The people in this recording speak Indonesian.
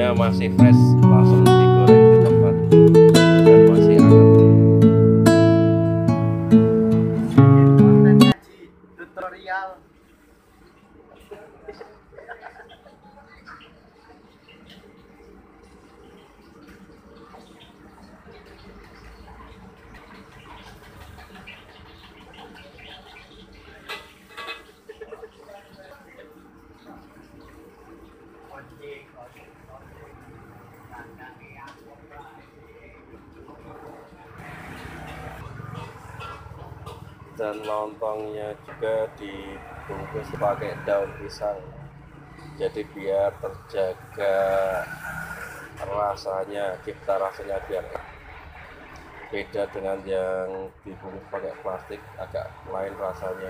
dagingnya masih fresh, langsung digoreng di tempat dan masih hangat. Konten ngaji tutorial. Dan lontongnya juga dibungkus pakai daun pisang, jadi biar terjaga rasanya, cipta rasanya biar beda dengan yang dibungkus pakai plastik, agak lain rasanya.